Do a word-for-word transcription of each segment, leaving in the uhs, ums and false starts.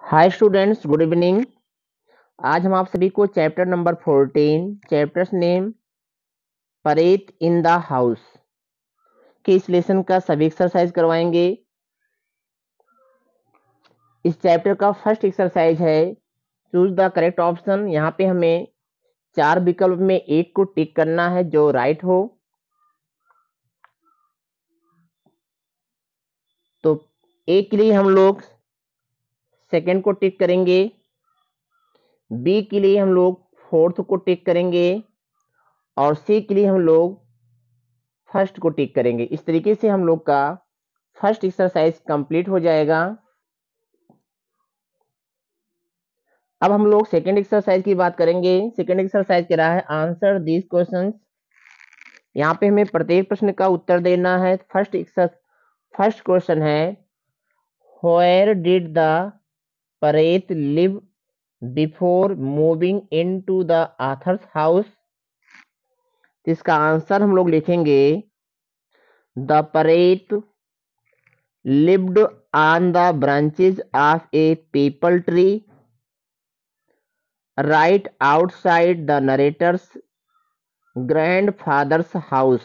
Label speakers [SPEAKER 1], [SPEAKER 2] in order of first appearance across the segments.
[SPEAKER 1] Hi students, good evening. आज हम आप सभी को chapter number fourteen, chapter's name parrot in the house के इस लेसन का सभी एक्सरसाइज करवाएंगे। इस चैप्टर का फर्स्ट एक्सरसाइज है चूज द करेक्ट ऑप्शन। यहाँ पे हमें चार विकल्प में एक को टिक करना है जो राइट हो। तो ए के लिए हम लोग सेकेंड को टिक करेंगे, बी के लिए हम लोग फोर्थ को टिक करेंगे और सी के लिए हम लोग फर्स्ट को टिक करेंगे। इस तरीके से हम लोग का फर्स्ट एक्सरसाइज कंप्लीट हो जाएगा। अब हम लोग सेकेंड एक्सरसाइज की बात करेंगे। सेकेंड एक्सरसाइज कह रहा है आंसर दिस क्वेश्चंस। यहाँ पे हमें प्रत्येक प्रश्न का उत्तर देना है। फर्स्ट फर्स्ट क्वेश्चन है where did the parrot live before moving into the author's house. इसका आंसर हम लोग लिखेंगे द परेत lived on the branches of a peepal tree right outside the narrator's grandfather's house.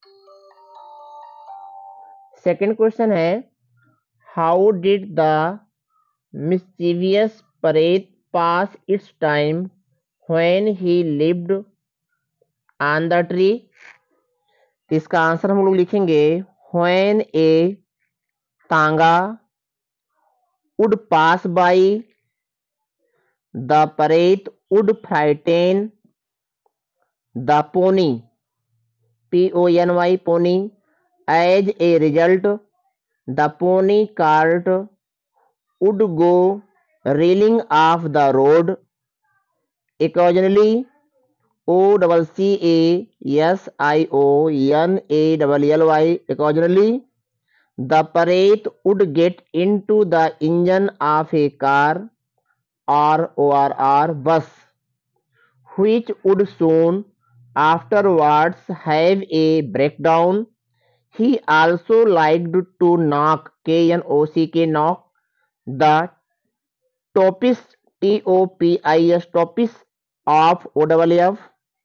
[SPEAKER 1] Second question है how did the mischievous parrot pass its time when he lived on the tree? इसका answer हम लोग लिखेंगे when a tanga would pass by the parrot would frighten the pony, P O N Y, pony. As a result, the pony cart would go reeling off the road. Occasionally, O C C A S I O N A L L Y, occasionally, the parrot would get into the engine of a car or O R R bus, which would soon afterwards have a breakdown. He also liked to knock, K N O C K, knock the tops, T O P I S, tops of O W F,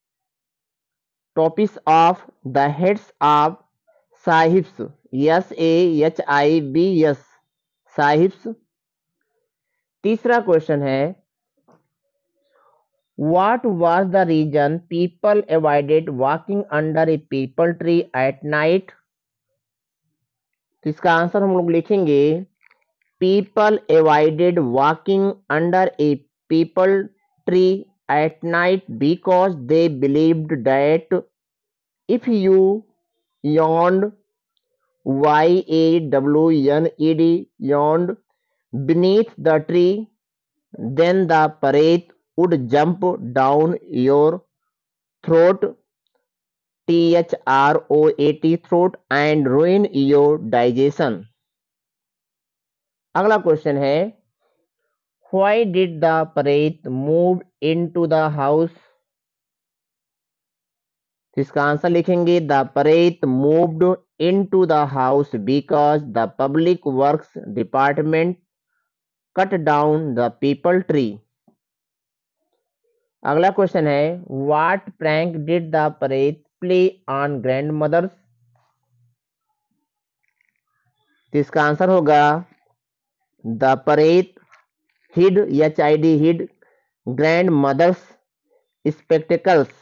[SPEAKER 1] tops of the heads of sahibs, S A H I B S, sahibs. तीसरा question है What was the reason people avoided walking under a peepal tree at night? तो इसका answer हम लोग लिखेंगे People avoided walking under a peepal tree at night because they believed that if you yawned, Y A W N E D, yawned beneath the tree, then the parrot would jump down your throat, T H R O A T, throat, and ruin your digestion. अगला question है Why did the parrot move into the house? इसका answer लिखेंगे The parrot moved into the house because the public works department cut down the peepal tree. अगला question है What prank did the parrot play on grandmothers? इसका answer होगा The parrot hid, H I D, hid grandmother's spectacles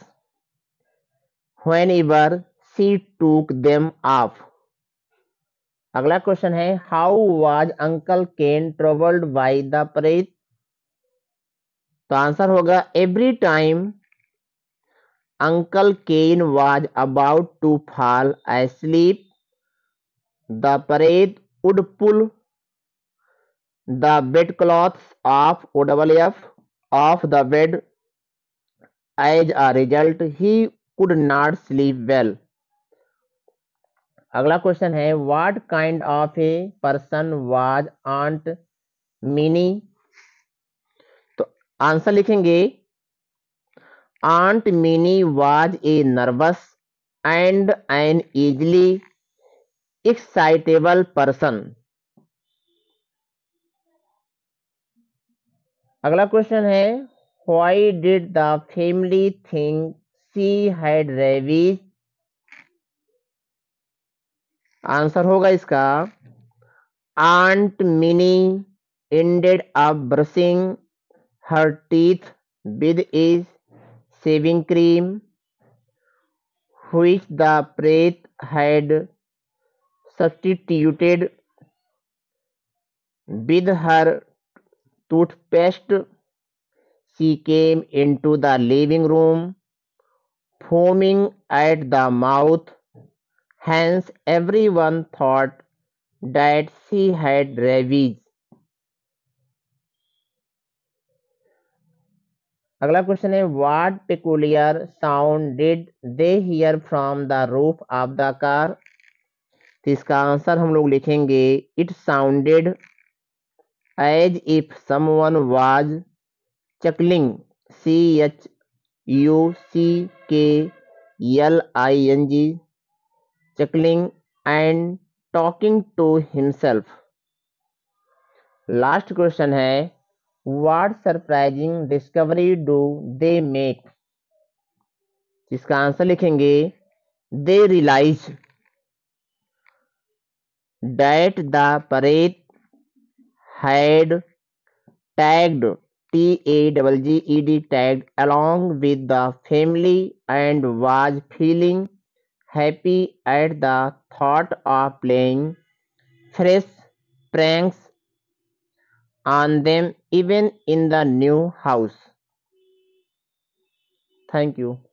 [SPEAKER 1] whenever she took them off. अगला question है How was Uncle Ken troubled by the parrot? तो answer होगा Every time Uncle Ken was about to fall asleep, the parrot would pull the bedclothes of O W F off the bed. As a result, he could not sleep well. अगला question है What kind of a person was Aunt Minnie? तो answer लिखेंगे Aunt Minnie was a nervous and an easily excitable person. अगला question है why did the family think she had rabies. Answer होगा इसका Aunt Minnie ended up brushing her teeth with a shaving cream which the priest had substituted with her toothpaste. She came into the living room foaming at the mouth, hence everyone thought that she had rabies. अगला question है what peculiar sound did they hear from the roof of the car. तो इसका answer हम लोग लिखेंगे it sounded as if someone was chuckling C H U C K L I N G chuckling and talking to himself. Last question है what surprising discovery do they make. इसका answer लिखेंगे they realise that the parrot had tagged T A G G E D tagged along with the family and was feeling happy at the thought of playing fresh pranks on them even in the new house. Thank you.